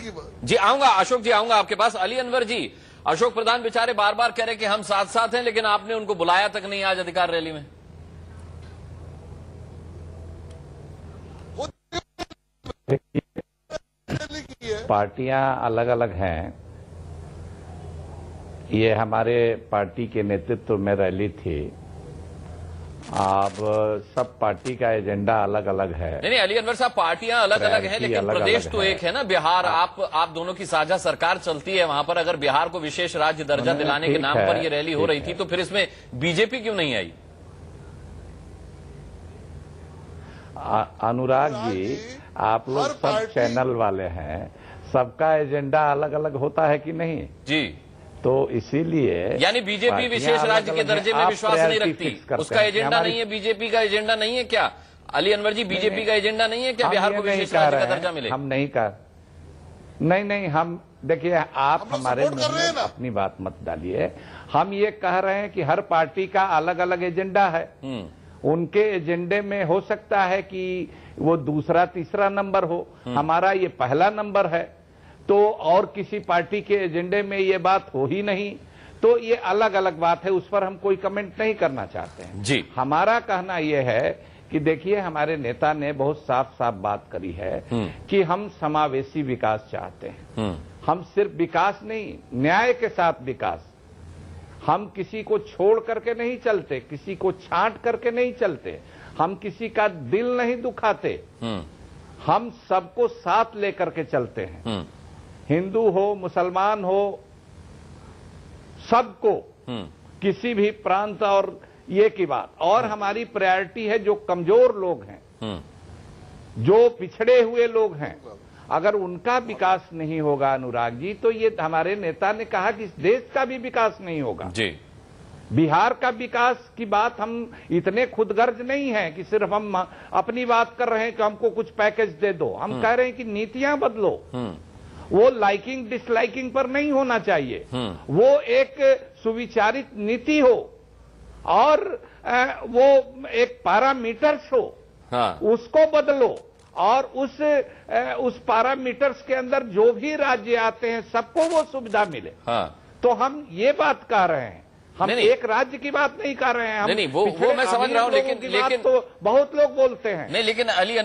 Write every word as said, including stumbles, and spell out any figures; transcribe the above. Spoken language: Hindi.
की बात। जी आऊंगा अशोक जी, आऊंगा आपके पास। अली अनवर जी, अशोक प्रधान बेचारे बार बार कह रहे कि हम साथ साथ हैं, लेकिन आपने उनको बुलाया तक नहीं आज अधिकार रैली में। पार्टियां अलग अलग हैं। ये हमारे पार्टी के नेतृत्व में रैली थी। अब सब पार्टी का एजेंडा अलग अलग है। नहीं नहीं अली अनवर साहब, पार्टियां अलग अलग हैं, लेकिन अलग प्रदेश अलग तो एक है ना, बिहार। आप आप दोनों की साझा सरकार चलती है वहां पर। अगर बिहार को विशेष राज्य दर्जा दिलाने के नाम पर ये रैली हो रही थी, तो फिर इसमें बीजेपी क्यों नहीं आई? अनुराग जी, आप लोग सब चैनल वाले हैं, सबका एजेंडा अलग अलग होता है कि नहीं जी? तो इसीलिए यानी बीजेपी विशेष राज्य के दर्जे में विश्वास नहीं रखती, उसका एजेंडा नहीं है? बीजेपी का एजेंडा नहीं है क्या अली अनवर जी? बीजेपी का एजेंडा नहीं है क्या बिहार को विशेष राज्य का दर्जा मिले? हम नहीं कर नहीं नहीं हम देखिए, आप हमारे मुंह में अपनी बात मत डालिए। हम ये कह रहे हैं कि हर पार्टी का अलग अलग एजेंडा है। उनके एजेंडे में हो सकता है कि वो दूसरा तीसरा नंबर हो, हमारा ये पहला नंबर है। तो और किसी पार्टी के एजेंडे में ये बात हो ही नहीं, तो ये अलग अलग बात है, उस पर हम कोई कमेंट नहीं करना चाहते हैं जी। हमारा कहना यह है कि देखिए, हमारे नेता ने बहुत साफ साफ बात करी है कि हम समावेशी विकास चाहते हैं। हम सिर्फ विकास नहीं, न्याय के साथ विकास। हम किसी को छोड़ करके नहीं चलते, किसी को छांट करके नहीं चलते, हम किसी का दिल नहीं दुखाते, हम सबको साथ लेकर के चलते हैं। हिंदू हो, मुसलमान हो, सबको, किसी भी प्रांत और ये की बात। और हमारी प्रायोरिटी है जो कमजोर लोग हैं, जो पिछड़े हुए लोग हैं, अगर उनका विकास नहीं होगा अनुराग जी, तो ये हमारे नेता ने कहा कि इस देश का भी विकास नहीं होगा जी। बिहार का विकास की बात हम इतने खुदगर्ज नहीं है कि सिर्फ हम अपनी बात कर रहे हैं कि हमको कुछ पैकेज दे दो। हम कह रहे हैं कि नीतियां बदलो। वो लाइकिंग डिसलाइकिंग पर नहीं होना चाहिए, वो एक सुविचारित नीति हो और वो एक पैरामीटर्स हो, हाँ। उसको बदलो और उस उस पैरामीटर्स के अंदर जो भी राज्य आते हैं सबको वो सुविधा मिले। हाँ। तो हम ये बात कह रहे हैं, हम नहीं, एक राज्य की बात नहीं कर रहे हैं। हम नहीं, नहीं वो, वो मैं समझ रहा हूं, लेकिन, लेकिन तो बहुत लोग बोलते हैं। नहीं, लेकिन अली